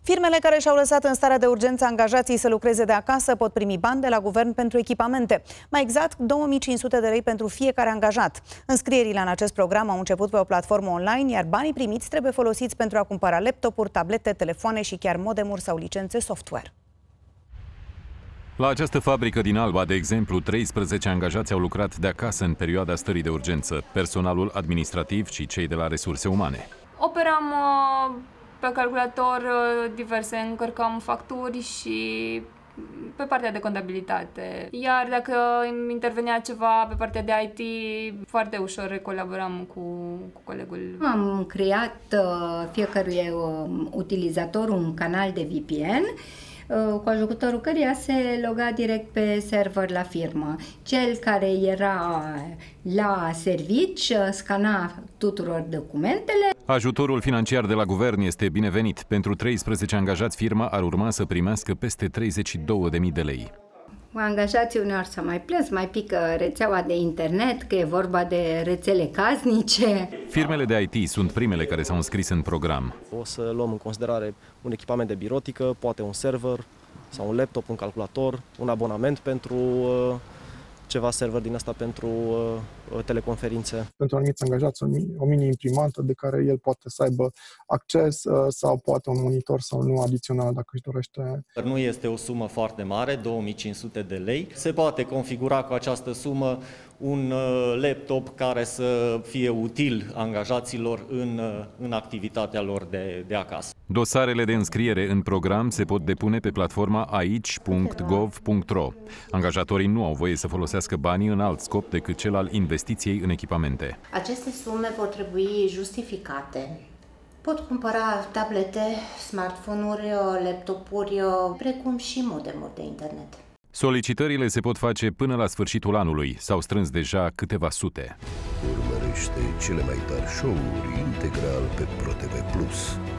Firmele care și-au lăsat în starea de urgență angajații să lucreze de acasă pot primi bani de la guvern pentru echipamente. Mai exact, 2500 de lei pentru fiecare angajat. Înscrierile în acest program au început pe o platformă online, iar banii primiți trebuie folosiți pentru a cumpăra laptopuri, tablete, telefoane și chiar modemuri sau licențe software. La această fabrică din Alba, de exemplu, 13 angajați au lucrat de acasă în perioada stării de urgență, personalul administrativ și cei de la resurse umane. Operam pe calculator diverse, încărcam facturi și pe partea de contabilitate. Iar dacă intervenea ceva pe partea de IT, foarte ușor colaboram cu colegul. Am creat fiecărui utilizator un canal de VPN, cu ajutorul căreia se loga direct pe server la firmă. Cel care era la servici scana tuturor documentele. Ajutorul financiar de la guvern este binevenit. Pentru 13 angajați, firma ar urma să primească peste 32.000 de lei. Angajații uneori să mai plâns, mai pică rețeaua de internet, că e vorba de rețele casnice. Firmele de IT sunt primele care s-au înscris în program. O să luăm în considerare un echipament de birotică, poate un server sau un laptop, un calculator, un abonament pentru ceva server din asta pentru teleconferințe. Pentru anumiți angajați o mini-imprimantă de care el poate să aibă acces sau poate un monitor sau nu adițional dacă își dorește. Nu este o sumă foarte mare, 2500 de lei. Se poate configura cu această sumă un laptop care să fie util angajaților în activitatea lor de acasă. Dosarele de înscriere în program se pot depune pe platforma aici.gov.ro. Angajatorii nu au voie să folosească banii în alt scop decât cel al investiției în echipamente. Aceste sume vor trebui justificate. Pot cumpăra tablete, smartphone-uri, laptopuri, precum și modemuri de internet. Solicitările se pot face până la sfârșitul anului. S-au strâns deja câteva sute. Urmărește cele mai tari show-uri integral pe ProTV+.